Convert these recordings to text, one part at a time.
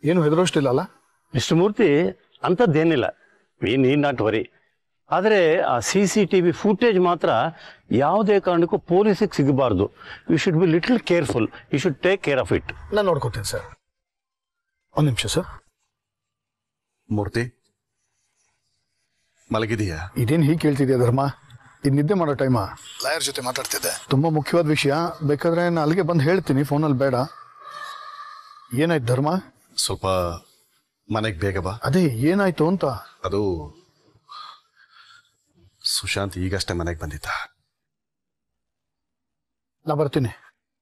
ಏನು ಹೆದರೋಷ್ಟಿಲ್ಲ ಮಿಸ್ಟರ್ ಮೂರ್ತಿ, ಅಂಥದ್ದೇನಿಲ್ಲ. We need not worry. ಆದರೆ ಆ CCTV ಫುಟೇಜ್ ಮಾತ್ರ ಯಾವುದೇ ಕಾರಣಕ್ಕೂ ಪೊಲೀಸಿಗೆ ಸಿಗಬಾರ್ದು. You should be little careful. You should take care of it. ನಾನು ನೋಡ್ಕೋತೀನಿ ಸರ್. ಒಂದು ನಿಮಿಷ ಸರ್. ಮೂರ್ತಿ, ಮಲಗಿದೀಯಾ? ಇದೇನು ಹೀಗೆ ಕೇಳ್ತಿದ್ಯಾ ಧರ್ಮ? ಇದು ನಿದ್ದೆ ಮಾಡೋ ಟೈಮಾ? ಲಾಯರ್ ಜೊತೆ ಮಾತಾಡ್ತಿದ್ದೆ. ತುಂಬ ಮುಖ್ಯವಾದ ವಿಷಯ. ಬೇಕಾದ್ರೆ ನಾನು ಅಲ್ಲಿಗೆ ಬಂದು ಹೇಳ್ತೀನಿ, ಫೋನಲ್ಲಿ ಬೇಡ. ಏನಾಯ್ತು ಧರ್ಮ? ಸ್ವಲ್ಪ ಮನೆಗೆ ಬೇಗ ಬಾ. ಅದೇ ಏನಾಯ್ತು ಅಂತ. ಅದು ಸುಶಾಂತ್ ಈಗಷ್ಟೇ ಮನೆಗೆ ಬಂದಿದ್ದ. ನಾ ಬರ್ತೀನಿ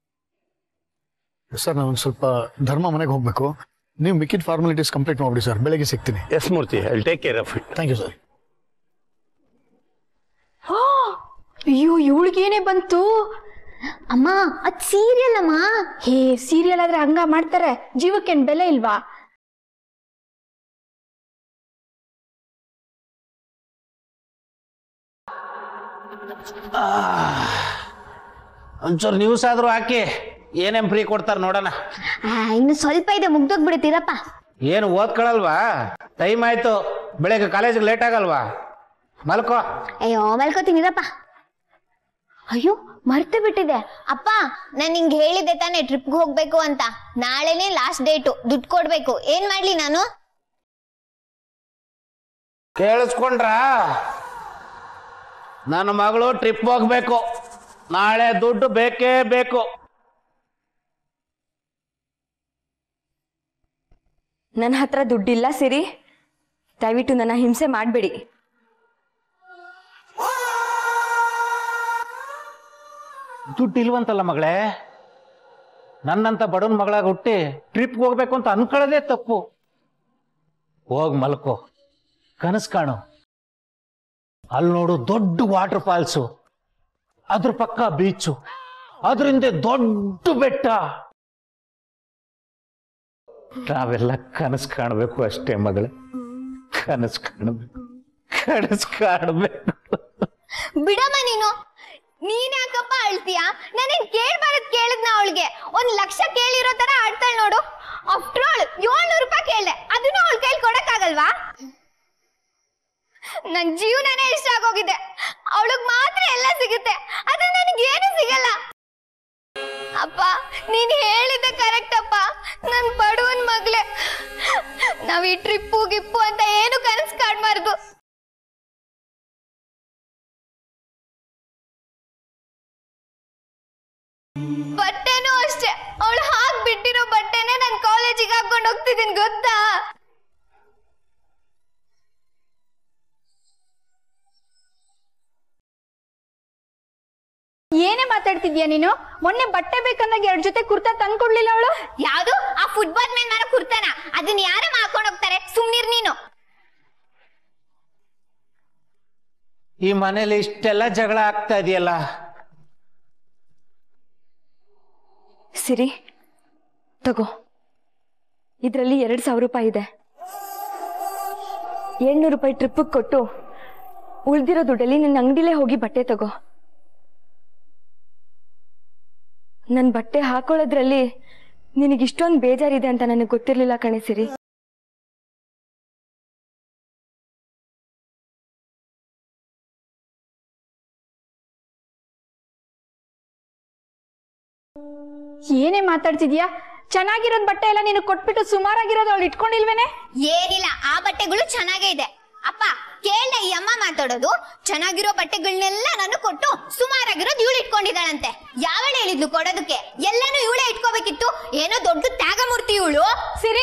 ಸರ್. ನಾನು ಒಂದು ಸ್ವಲ್ಪ ಧರ್ಮ ಮನೆಗೆ ಹೋಗ್ಬೇಕು. ನೀವು ಮಿಕ್ಕಿದ ಫಾರ್ಮಾಲಿಟೀಸ್ ಕಂಪ್ಲೀಟ್ ಮಾಡ್ಬಿಡಿ ಸರ್. ಬೆಳಗ್ಗೆ ಸಿಗ್ತೀನಿ. Yes Murthy, I will take care of it. Thank you sir. ಅಯ್ಯೋ, ಇವಳಿಗೇನೆ ಬಂತು? ಅಮ್ಮ, ಅದ್ ಸೀರಿಯಲ್ ಅಮ್ಮ. ಹೇ, ಸೀರಿಯಲ್ ಆದ್ರೆ ಹಂಗ ಮಾಡ್ತಾರೆ? ಜೀವಕ್ಕೇನ್ ಬೆಲೆ ಇಲ್ವಾ? ಒಂಚೂರು ನ್ಯೂಸ್ ಆದ್ರೂ ಹಾಕಿ, ಏನೇನ್ ಫ್ರೀ ಕೊಡ್ತಾರ ನೋಡೋಣ. ಇನ್ನು ಸ್ವಲ್ಪ ಇದೆ, ಮುಗ್ದೋಗ್ಬಿಡುತ್ತೀರಪ್ಪ. ಏನು ಓದ್ಕೊಳಲ್ವಾ? ಟೈಮ್ ಆಯ್ತು, ಬೆಳಗ್ಗೆ ಕಾಲೇಜಿಗೆ ಲೇಟ್ ಆಗಲ್ವಾ? ಮಲ್ಕೋ. ಅಯ್ಯೋ, ಮಲ್ಕೋತೀನಿರಪ್ಪ. ಅಯ್ಯೋ, ಮರ್ತು ಬಿಟ್ಟಿದೆ. ಅಪ್ಪ, ನಾನು ನಿಂಗೆ ಹೇಳಿದ್ದೆ ತಾನೇ ಟ್ರಿಪ್ಗೆ ಹೋಗ್ಬೇಕು ಅಂತ. ನಾಳೆನೆ ಲಾಸ್ಟ್ ಡೇಟು, ದುಡ್ಡು ಕೊಡ್ಬೇಕು. ಏನ್ ಮಾಡ್ಲಿ ನಾನು? ಕೇಳಿಸ್ಕೊಂಡ್ರ? ನನ್ನ ಮಗಳು ಟ್ರಿಪ್ ಹೋಗ್ಬೇಕು. ನಾಳೆ ದುಡ್ಡು ಬೇಕೇ ಬೇಕು. ನನ್ನ ಹತ್ರ ದುಡ್ಡಿಲ್ಲ ಸಿರಿ. ದಯವಿಟ್ಟು ನನ್ನ ಹಿಂಸೆ ಮಾಡಬೇಡಿ. ದುಡ್ಡು ಇಲ್ವಂತಲ್ಲ ಮಗಳೇ? ನನ್ನಂತ ಬಡವನ ಮಗಳಾಗ ಹುಟ್ಟಿ ಟ್ರಿಪ್ಗೆ ಹೋಗ್ಬೇಕು ಅಂತ ಅನ್ಕೊಳ್ಳೋದೇ ತಪ್ಪು. ಹೋಗ್ ಮಲ್ಕೋ, ಕನಸು ಕಾಣು. ಅಲ್ಲಿ ನೋಡು, ದೊಡ್ಡ ವಾಟರ್ ಫಾಲ್ಸು, ಅದ್ರ ಪಕ್ಕ ಬೀಚು, ಅದ್ರಿಂದ ದೊಡ್ಡ ಬೆಟ್ಟ. ನಾವೆಲ್ಲ ಕನಸು ಕಾಣಬೇಕು ಅಷ್ಟೇ ಮಗಳೇ, ಕನಸು ಕಾಣಬೇಕು, ಕನಸು ಕಾಣಬೇಕು. ಬಿಡಮ್ಮ ನೀನು. ನೀನ್ ಯಾಕಪ್ಪ ಅಳ್ತೀಯ? ನಾನೇನ್ ಕೇಳಿದ್ನ ಅವಳಿಗೆ. 1 ಲಕ್ಷ ಕೇಳಿರೋ ತರ ಆಡ್ತಾಳೆ ನೋಡು. ಆಫ್ಟರ್ ಆಲ್ 700 ರೂಪಾಯಿ ಕೇಳ್ದೆ, ಅದನ್ನ ಅವಳ ಕೈಲಿ ಕೊಡಕ್ಕಾಗಲ್ವಾ? ನನ್ ಜೀವನನೇ ಇಷ್ಟ ಆಗೋಗಿದೆ. ಅವಳಿಗೆ ಮಾತ್ರ ಎಲ್ಲ ಸಿಗುತ್ತೆ, ಆದ್ರೆ ನನಗೇನು ಸಿಗಲ್ಲ. ಅಪ್ಪ, ನೀನ್ ಹೇಳಿದ್ದೆ ಕರೆಕ್ಟ್ ಅಪ್ಪ. ನನ್ ಬಡವನ್ ಮಗ್ಳೆ. ನಾವ್ ಈ ಟ್ರಿಪ್ಪು ಗಿಪ್ಪು ಅಂತ ಏನು ಕನಸು ಕಾಡ್ಬಾರ್ದು. ಬಟ್ಟೆನೂ ಅಷ್ಟೇ, ಅವಳು ಹಾಕ್ ಬಿಟ್ಟಿರೋ ಬಟ್ಟೆನೆ ನಾನು ಕಾಲೇಜಿಗೆ ಹಾಕೊಂಡು ಹೋಗ್ತಿದ್ದೀನಿ, ಗೊತ್ತಾ? ಏನೇ ಮಾತಾಡ್ತಿದ್ಯಾ ನೀನು? ಮೊನ್ನೆ ಬಟ್ಟೆ ಬೇಕಂದಾಗ 2 ಜೊತೆ ಕುರ್ತಾ ತಂದ್ಕೊಡ್ಲಿಲ್ಲ ಅವಳು? ಯಾವ್ದು? ಆ ಫುಟ್ಬಾಲ್ ಮೇಲೆ ಮಾರೋ ಕುರ್ತಾನ? ಅದನ್ನ ಯಾರ ಹಾಕೊಂಡು ಹೋಗ್ತಾರೆ? ಸುಮ್ನಿರ್ ನೀನು. ಈ ಮನೇಲಿ ಇಷ್ಟೆಲ್ಲ ಜಗಳ ಆಗ್ತಾ ಇದೆಯಲ್ಲ. ಸಿರಿ, ತಗೋ. ಇದರಲ್ಲಿ 2000 ರೂಪಾಯಿ ಇದೆ. 700 ರೂಪಾಯಿ ಟ್ರಿಪ್ಪಿಗೆ ಕೊಟ್ಟು ಉಳ್ದಿರೋ ದುಡ್ಡಲ್ಲಿ ನಿನ್ನ ಅಂಗಡಿಲೇ ಹೋಗಿ ಬಟ್ಟೆ ತಗೋ. ನನ್ನ ಬಟ್ಟೆ ಹಾಕೊಳ್ಳೋದ್ರಲ್ಲಿ ನಿನಗಿಷ್ಟೊಂದು ಬೇಜಾರಿದೆ ಅಂತ ನನಗೆ ಗೊತ್ತಿರ್ಲಿಲ್ಲ ಕಣೆ ಸಿರಿ. ಏನೇ ಮಾತಾಡ್ತಿದ್ಯಾ? ಚೆನ್ನಾಗಿರೋದ್ ಬಟ್ಟೆ ಎಲ್ಲ ನೀನು ಕೊಟ್ಬಿಟ್ಟು ಸುಮಾರಾಗಿರೋದು ಅವಳು ಇಟ್ಕೊಂಡಿಲ್ವೇನೆ? ಏನಿಲ್ಲ, ಆ ಬಟ್ಟೆಗಳು ಚೆನ್ನಾಗೇ ಇದೆ. ಅಪ್ಪ, ಕೇಳ್ದೆ ಈ ಅಮ್ಮ ಮಾತಾಡೋದು. ಚೆನ್ನಾಗಿರೋ ಬಟ್ಟೆಗಳನ್ನೆಲ್ಲ ನಾನು ಕೊಟ್ಟು ಸುಮಾರಾಗಿರೋದು ಇವಳು ಇಟ್ಕೊಂಡಿದ್ದಾಳಂತೆ. ಯಾವಳು ಹೇಳಿದ್ಲು ಕೊಡೋದಕ್ಕೆ? ಎಲ್ಲಾನು ಇವಳೇ ಇಟ್ಕೋಬೇಕಿತ್ತು. ಏನೋ ದೊಡ್ಡ ತ್ಯಾಗಮೂರ್ತಿ ಇವಳು. ಸಿರಿ,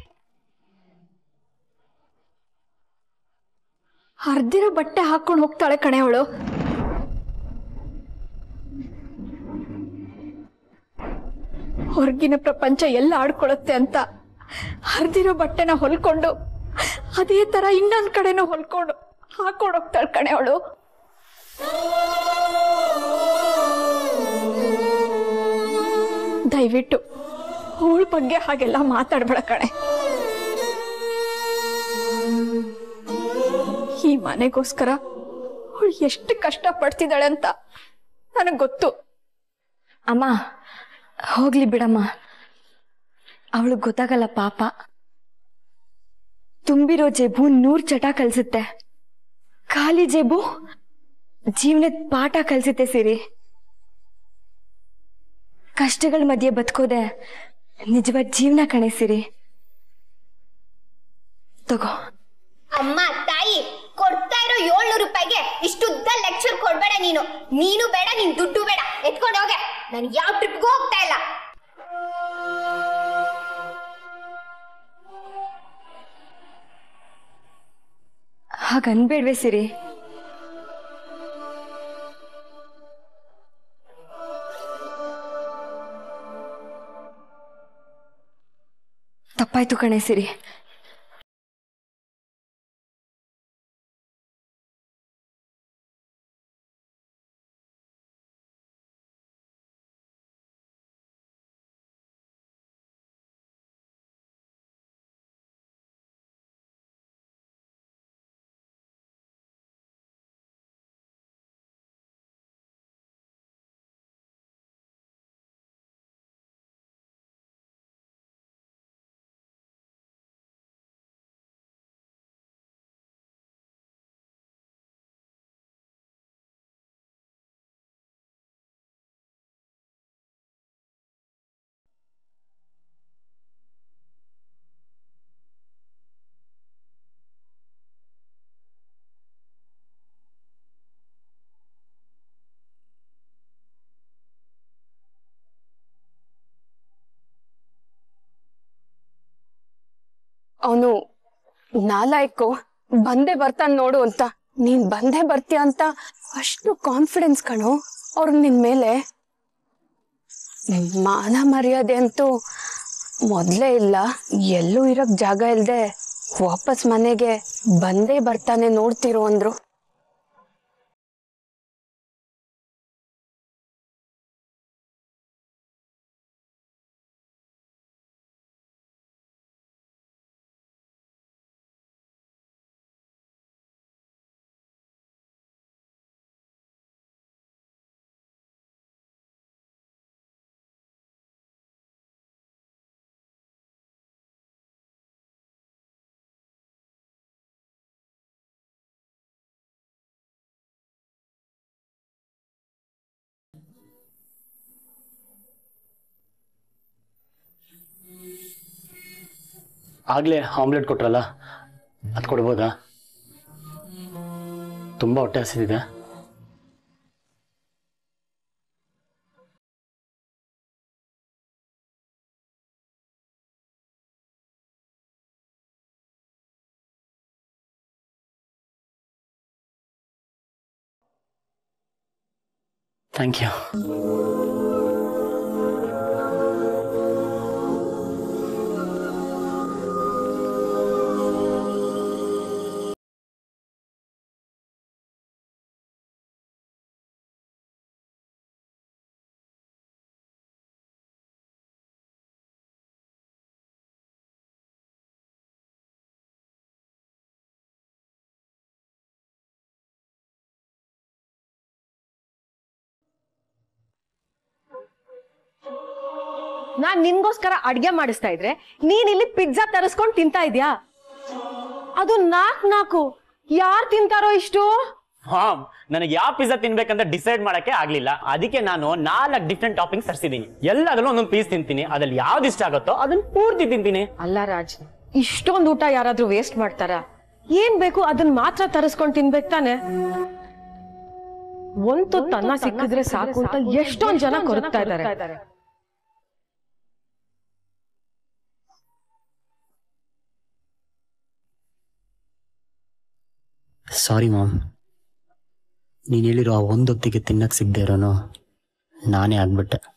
ಹರ್ದಿರೋ ಬಟ್ಟೆ ಹಾಕೊಂಡು ಹೋಗ್ತಾಳೆ ಕಣೆ ಅವಳು. ಹೊರಗಿನ ಪ್ರಪಂಚ ಎಲ್ಲ ಆಡ್ಕೊಳತ್ತೆ ಅಂತ ಹರಿದಿರೋ ಬಟ್ಟೆನ ಹೊಲ್ಕೊಂಡು ಅದೇ ತರ ಇನ್ನೊಂದ್ ಕಡೆನೂ ಹೊಲ್ಕೊಂಡು ಹಾಕೊಂಡು ಹೋಗ್ತಾಳೆ ಕಣೆ ಅವಳು. ದಯವಿಟ್ಟು ಅವಳ ಬಗ್ಗೆ ಹಾಗೆಲ್ಲ ಮಾತಾಡ್ಬೇಡ ಕಣೆ. ಈ ಮನೆಗೋಸ್ಕರ ಅವಳು ಎಷ್ಟು ಕಷ್ಟ ಪಡ್ತಿದ್ದಾಳೆ ಅಂತ ನನಗೆ ಗೊತ್ತು. ಅಮ್ಮ, ಹೋಗ್ಲಿ ಬಿಡಮ್ಮ, ಅವಳಿಗೆ ಗೊತ್ತಾಗಲ್ಲ ಪಾಪ. ತುಂಬಿರೋ ಜೇಬು 100 ಚಟ ಕಲ್ಸುತ್ತೆ, ಖಾಲಿ ಜೇಬು ಜೀವನದ ಪಾಠ ಕಲ್ಸುತ್ತೆ ಸಿರಿ. ಕಷ್ಟಗಳ ಮಧ್ಯೆ ಬದುಕೋದೆ ನಿಜವಾದ ಜೀವನ ಕಣೆ ಸಿರಿ. ತಗೋ. ಅಮ್ಮ ತಾಯಿ, ಕೊಡ್ತಾ ಇರೋ 700 ರೂಪಾಯಿಗೆ ಇಷ್ಟುದ್ದ ಲೆಕ್ಚರ್ ಕೊಡ್ಬೇಡ ನೀನು. ನೀನು ಬೇಡ, ನಿನ್ ದುಡ್ಡು ಬೇಡ, ಎತ್ಕೊಂಡು ಹೋಗೆ. ನಾನು ಯಾವ ಟ್ರಿಪ್ಗೂ ಹೋಗ್ತಾ ಇಲ್ಲ. ಹಾಗನ್ಬೇಡ್ವೆ ಸಿರಿ. ತಪ್ಪಾಯ್ತು ಕಣೆ ಸಿರಿ. ಅವನು ನಾಲಾಯ್ಕು ಬಂದೇ ಬರ್ತಾನೆ ನೋಡು ಅಂತ. ನೀನ್ ಬಂದೇ ಬರ್ತೀಯ ಅಂತ ಅಷ್ಟು ಕಾನ್ಫಿಡೆನ್ಸ್ ಕಣೋ ಅವ್ರ ನಿನ್ ಮೇಲೆ. ಮಾನ ಮರ್ಯಾದೆ ಅಂತೂ ಮೊದ್ಲೇ ಇಲ್ಲ. ಎಲ್ಲೂ ಇರಕ್ ಜಾಗ ಇಲ್ದೆ ವಾಪಸ್ ಮನೆಗೆ ಬಂದೇ ಬರ್ತಾನೆ ನೋಡ್ತಿರೋ ಅಂದ್ರು. ಆಗ್ಲೇ ಆಮ್ಲೆಟ್ ಕೊಟ್ರಲ್ಲ, ಅದು ಕೊಡ್ಬೋದಾ? ತುಂಬಾ ಹೊಟ್ಟೆ ಹಸಿದಿದೆ. Thank you. ನಾನ್ ನಿನ್ಗೋಸ್ಕರ ಅಡ್ಗೆ ಮಾಡಿಸ್ತಾ ಇದ್ರೆ ನೀನ್ ಇಲ್ಲಿ ಪಿಜ್ಜಾ ತರಿಸ್ಕೊಂಡ್ ತಿಂತಾ ಇದ್ಯಾ? ಅದು 4 ಯಾರು ತಿಂತಾರೋ ಇಷ್ಟು? ನನಗೆ ಯಾವ ಪಿಜ್ಜಾ ತಿನ್ಬೇಕಂತ ಡಿಸೈಡ್ ಮಾಡಕ್ಕೆ ಆಗ್ಲಿಲ್ಲ. ಅದಕ್ಕೆ ನಾನು 4 ಡಿಫ್ರೆಂಟ್ ಟಾಪಿಂಗ್ಸ್ ತರಿಸಿದೀನಿ. ಎಲ್ಲದರಲ್ಲೂ ಒಂದೊಂದು ಪೀಸ್ ತಿಂತೀನಿ. ಅದ್ರಲ್ಲಿ ಯಾವ್ದು ಇಷ್ಟ ಆಗುತ್ತೋ ಅದನ್ನ ಪೂರ್ತಿ ತಿಂತೀನಿ. ಅಲ್ಲ ರಾಜ್, ಇಷ್ಟೊಂದು ಊಟ ಯಾರಾದ್ರೂ ವೇಸ್ಟ್ ಮಾಡ್ತಾರ? ಏನ್ ಬೇಕು ಅದನ್ನ ಮಾತ್ರ ತರಿಸ್ಕೊಂಡ್ ತಿನ್ಬೇಕು ತಾನೆ. ಒಂದು ತನ್ನ ಸಿಕ್ಕಿದ್ರೆ ಸಾಕು ಅಂತ ಎಷ್ಟೊಂದ್ ಜನ ಕೊರಗ್ತಾ ಇದ್ದಾರೆ. ಸಾರಿ ಮಾಮ್, ನೀನು ಹೇಳಿರೋ ಆ ಒಂದೊತ್ತಿಗೆ ತಿನ್ನಕ್ಕೆ ಸಿಗದೆ ಇರೋನು ನಾನೇ ಆಗ್ಬಿಟ್ಟೆ.